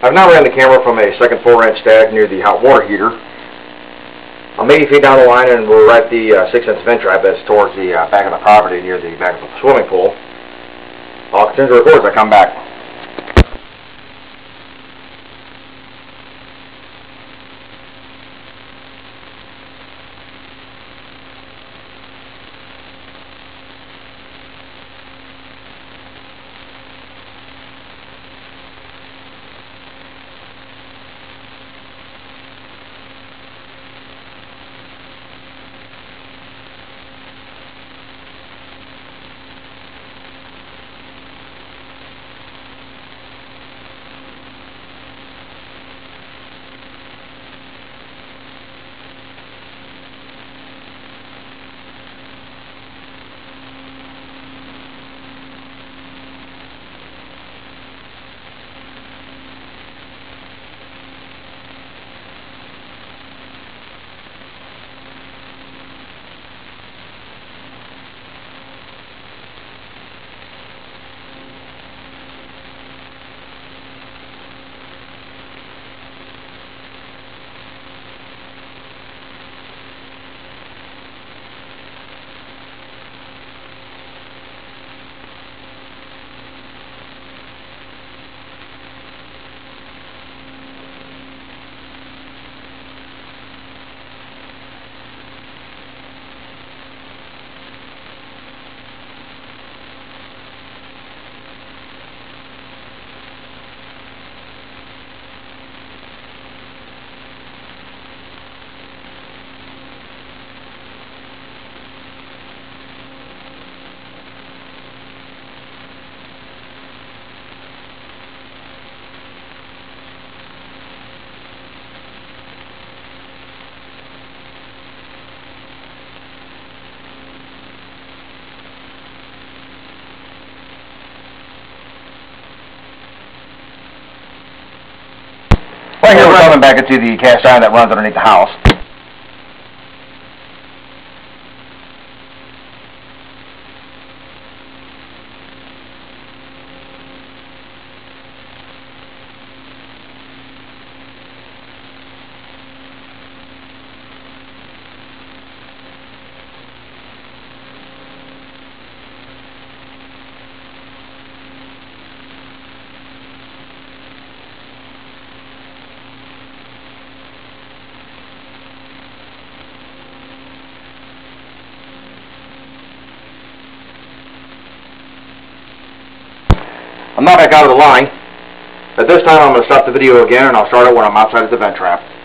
I've now ran the camera from a second 4-inch stag near the hot water heater. I'm 80 feet down the line and we're at the 6-inch vent trap that's towards the back of the property near the back of the swimming pool. I'll continue to record as I come back. Right here we're coming back into the cast iron that runs underneath the house. I'm not back out of the line. At this time I'm going to stop the video again and I'll start it when I'm outside of the vent trap.